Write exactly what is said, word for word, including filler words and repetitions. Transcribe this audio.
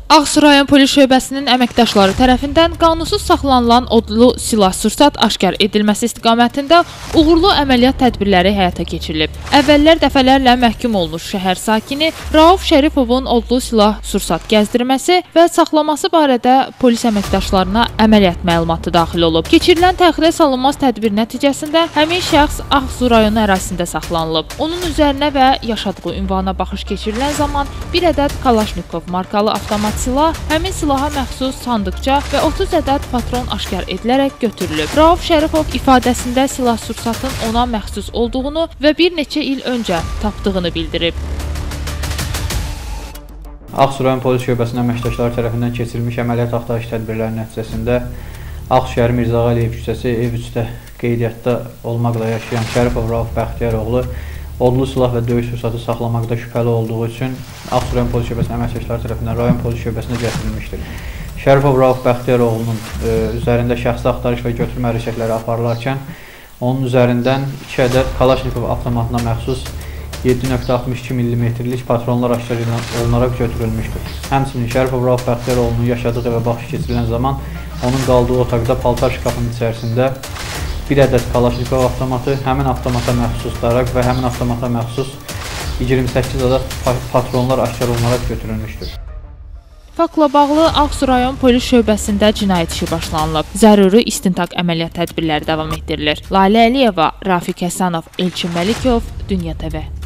Ağsu rayon polis şöbəsinin əməkdaşları tərəfindən qanunsuz saxlanılan odlu silah-sursat aşkar edilməsi istiqamətində uğurlu əməliyyat tədbirləri həyata keçirilib. Əvvəllər dəfələrlə məhkum olmuş şəhər sakini Rauf Şərifovun odlu silah-sursat gəzdirməsi və saxlaması barədə polis əməkdaşlarına əməliyyat məlumatı daxil olub. Keçirilən təxirə salınmaz tədbir nəticəsində həmin şəxs Ağsu rayonu ərazisində saxlanılıb. Onun üzərinə və yaşadığı ünvana baxış keçirilən zaman bir ədəd Kalaşnikov markalı avtomat silah, həmin silaha məxsus sandıqca və otuz ədəd patron aşkar edilərək götürülüb. Rauf Şərifov ifadəsində silah-sursatın ona məxsus olduğunu və bir neçə il öncə tapdığını bildirib. Ağsu rayon polis şöbəsinin əməkdaşları tərəfindən keçirilmiş əməliyyat axtarış tədbirləri nəticəsində Ağsu şəhəri Mirzə Ağayev küçəsi ev üçdə qeydiyyatda olmaqla yaşayan Şərifov Rauf Bəxtiyaroğlu odlu silah və döyüş sursatı saxlamaqda şübhəli olduğu üçün Ağsu rayon polis şöbəsinin əməkdaşları tərəfindən rayon polis şöbəsinə gətirilmişdir. Şərifov Rauf Bəxtiyaroğlunun e, üzərində şəxsi axtarış və götürmə hərəkətləri aparılarkən onun üzərindən iki ədəd Kalaşnikov avtomatına məxsus yeddi nöqtə altmış iki millimetrlik patronlar aşkar olunaraq götürülmüşdür. Həmçinin Şərifov Rauf Bəxtiyaroğlunun yaşadığı evə baxış keçirilən zaman onun qaldığı otaqda paltar şkafının içərisində bir ədəd Kalaşnikov avtomatı, həmin avtomata məxsus daraq və həmin avtomata məxsus iyirmi səkkiz ədəd patronlar aşkar olunaraq götürülmüşdür. Faktla bağlı Ağsu rayon polis şöbəsində cinayət işi başlanılıb. Zəruri istintaq əməliyyat tədbirləri davam etdirilir. Lalə Əliyeva, Rafiq Həsənov, Elçin Məlikov, Dünya T V.